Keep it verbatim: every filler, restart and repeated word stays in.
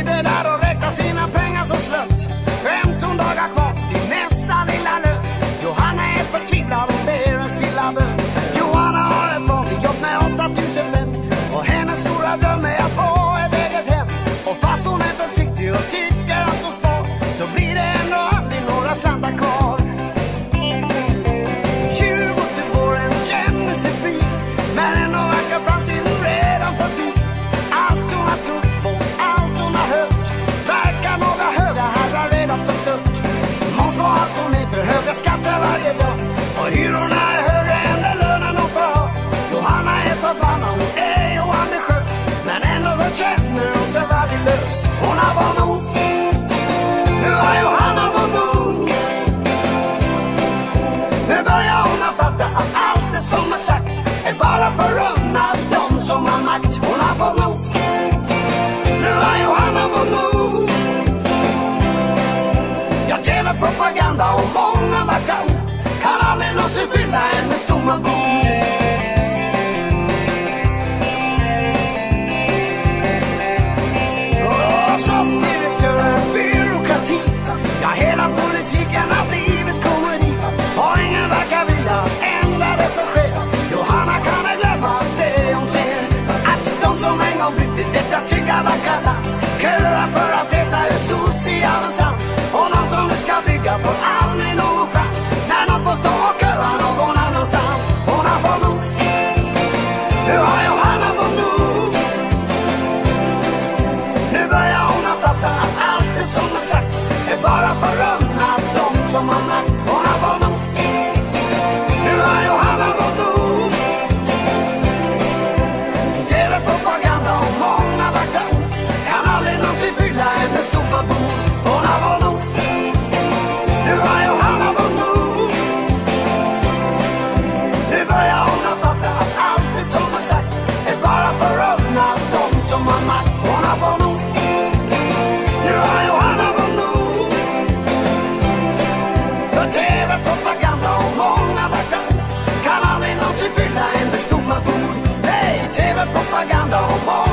sitter där och räknar sina pengar så slött. femton dagar kvar till nästa lilla lön. Johanna är förtvivlad och ber en stilla bön. Johanna har ett vanligt jobb med åtta tusen vän. Och hennes stora dröm är att få ett eget hem. Och fast hon är försiktig och tycker att hon spar, så blir det ändå aldrig några slantar kvar. tjugo till våren känner sig fri, men ändå verkar framtiden redan förbi. Allt hon har trott på, allt hon har hört, verkar några höga herrar redan förstört. Måste ha allt hon heter, höga skatter varje dag. Och hyrorna är högre än den lönen hon får ha. Johanna är förbannad, hon är ju ambitiös, men ändå så känner hon sig värdelös. Hon har varit nog, nu har Johanna varit nog. Nu börjar hon att fatta att allt det som är sagt är bara förunnat de som har makt. Hon har fått nog, nu har Johanna fått nog. Ja, tv-propaganda och många vackra ord kan aldrig någonsin fylla hennes tomma bord. Och som direktören byråkrati, ja, hela politiken har blivit komedi. Och ingen verkar vilja ändra det som sker. Johanna kan väl glömma det hon ser, att de som en gång byggde detta trygga vackra land köar för att detta är socialens. Och någon som nu ska bygga får aldrig någon chans när någon får stå och köa någon annanstans. Hon har fått nog, nu har Johanna fått nog. Nu börjar hon att fatta att allt det som är sagt är bara förunnat de som har makt. Hon har fått nog, nu har Johanna fått nog. Tv-propaganda och många vackra ord kan aldrig någonsin fylla hennes tomma bord. Hon har fått nog, nu har Johanna fått nog. Nu börjar hon att fatta att allt det som är sagt är bara förunnat de som har makt. Hon har fått nog, nu har Johanna fått nog. För tv-propaganda och många vackra ord kan aldrig någonsin fylla hennes tomma bord. Nej, tv-propaganda och många